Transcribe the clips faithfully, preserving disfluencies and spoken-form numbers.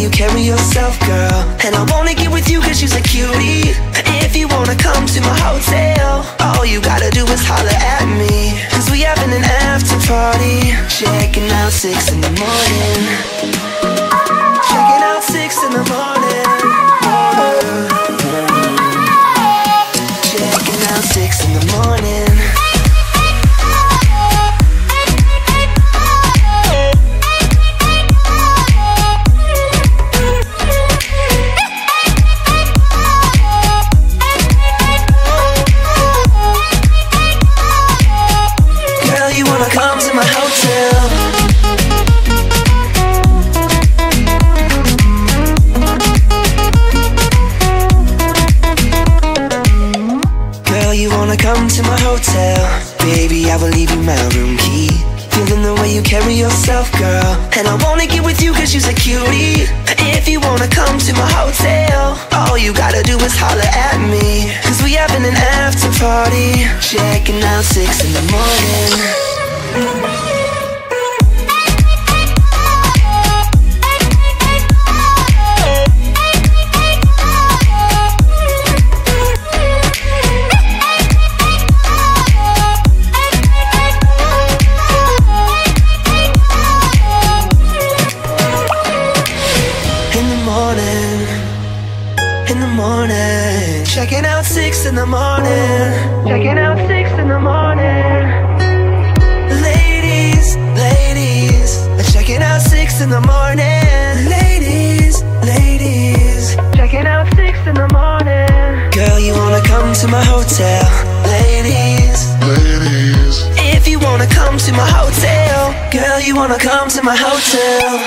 you carry yourself, girl. And I wanna get with you cause you're a cutie. If you wanna come to my hotel, all you gotta do is holler at me, cause we having an after party. Checking out six in the morning. Checking out six in the morning. Checking out six in the morning. Come to my hotel. Girl, you wanna come to my hotel? Baby, I will leave you my room key. Feeling the way you carry yourself, girl. And I wanna get with you cause you're a cutie. If you wanna come to my hotel, all you gotta do is holler at me, cause we having an after party. Checking out six in the morning. In the morning, checking out six in the morning. Checking out six in the morning. Ladies, ladies, checking out six in the morning. Ladies, ladies, checking out six in the morning. Girl, you wanna come to my hotel? Ladies, ladies, if you wanna come to my hotel, girl, you wanna come to my hotel.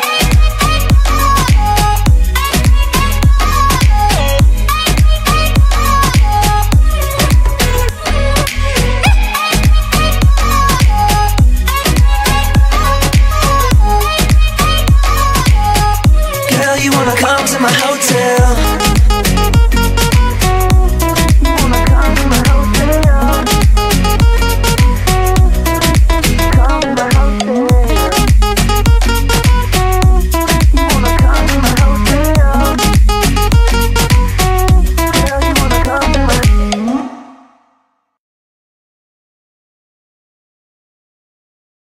You wanna come to my house?